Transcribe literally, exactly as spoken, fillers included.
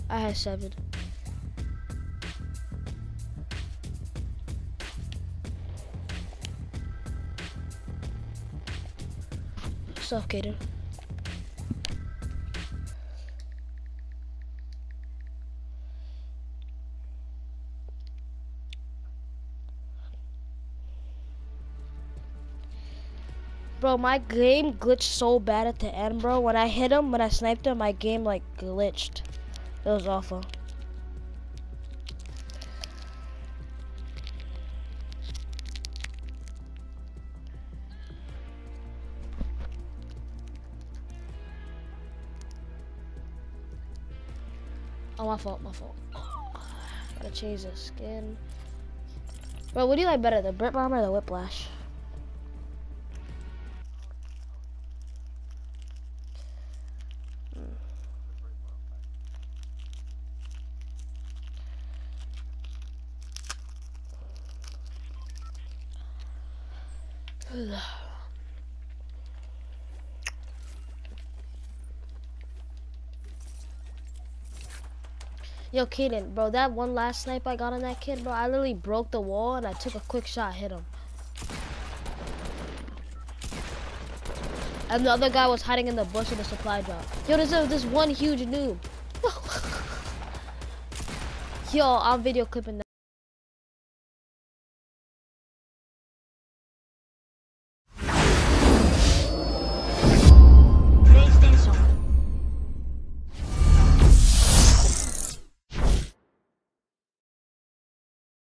I had seven. Suffocated. Bro, my game glitched so bad at the end, bro. When I hit him, when I sniped him, my game like glitched. It was awful. Oh, my fault, my fault. Gotta change the skin. Bro, what do you like better, the Brit Bomb or the Whiplash? Yo, Kaden, bro, that one last snipe I got on that kid, bro, I literally broke the wall and I took a quick shot, hit him. And the other guy was hiding in the bush of the supply drop. Yo, there's a, this one huge noob. Yo, I'm video clipping that.